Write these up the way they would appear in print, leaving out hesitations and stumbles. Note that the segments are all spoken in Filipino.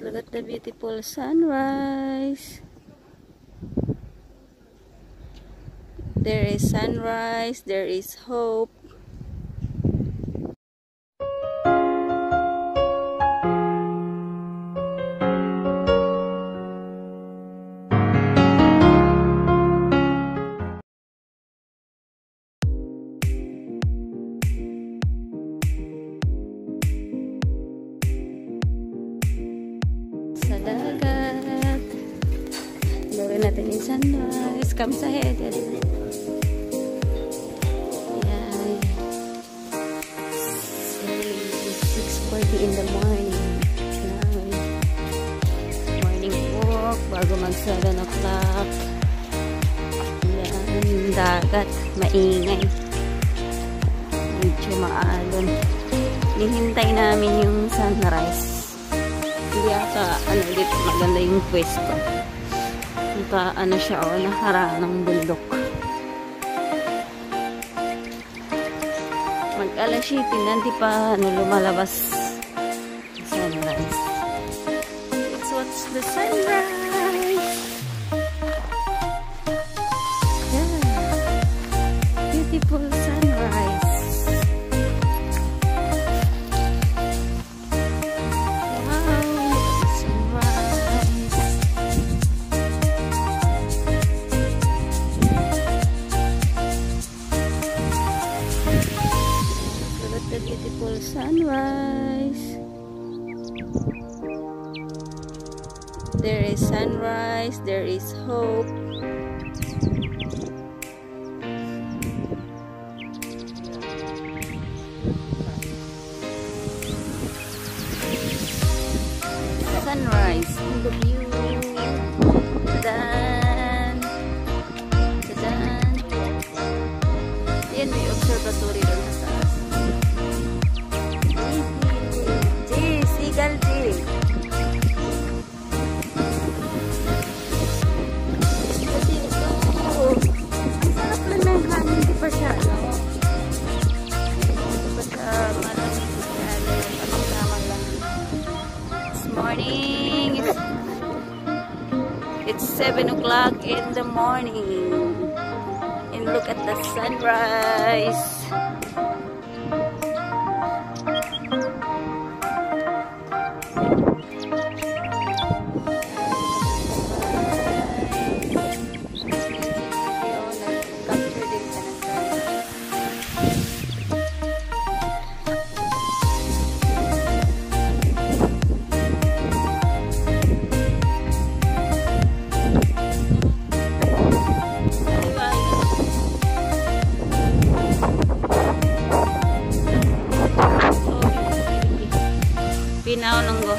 Look at the beautiful sunrise. There is sunrise, there is hope. Sa dagat. Gawin natin yung sunrise. Come sa head. Yan. 6:40 in the morning. Morning walk bago mag 7 o'clock. Yan. Dagat. Maingay. Medyo maalon. Hinihintay namin yung sunrise. Hindi ata, dito maganda yung pwesto. Naka, siya, nakaraan ng bundok. Mag-alas 7, hindi pa, lumalabas sunrise. Let's watch the sunrise. Yeah. Beautiful sunrise. Beautiful sunrise. There is sunrise, there is hope. Sunrise in the view. Tadan. Tadan. Ayan, may observatory doon sa taas. Morning. It's 7 o'clock in the morning, and look at the sunrise. Pinaw nunggo.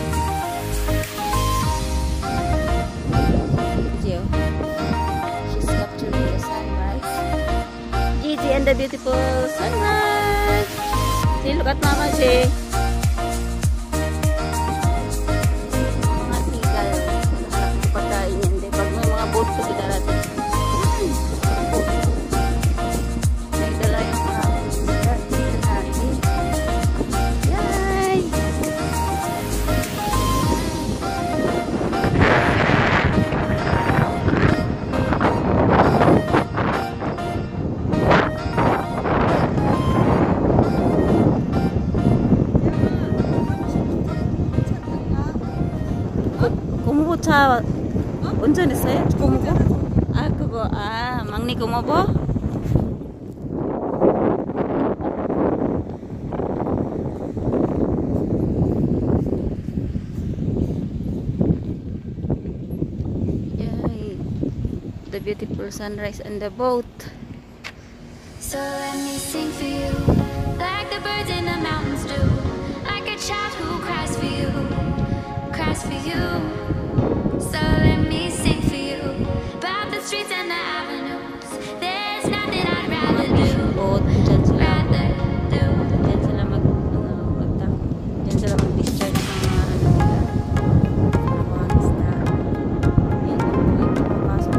She's capturing the sunrise. Gigi and the beautiful sunrise. See, look at Mama J. Mga tigal. Pagkain yan. Pag may mga boat kasi darating. May dala yung maraming natin. Yay! 고무보차 운전했어요? 고무보? 아 그거 막내 고무보? Yay. The beautiful sunrise and the boat. So let me sing for you, like the birds in the mountains do, like a child who cries for you, cries for you. So let me sing for you, about the streets and the avenues. There's nothing I'd rather do, rather do. Diyan sila mag-discharge ng mga nila. Mga isda. Yan yung papasok.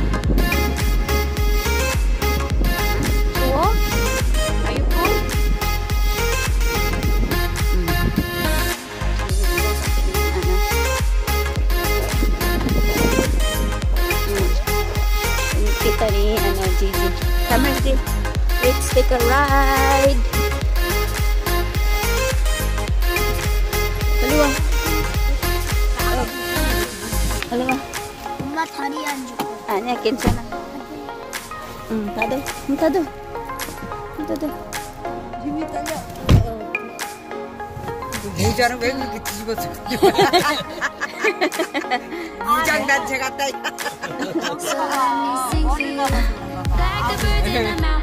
추워? Are you cold? Kita ni Gigi. Come here, let's take a ride. Dalawa. Dalawa. 엄마 다리 안 줘. 아니야, 괜찮아. 응, 다들. 힘이 딸려. 모자는 왜 그렇게 뒤집어서 무장단체 같다. So let me sing for you like the birds in the mountains.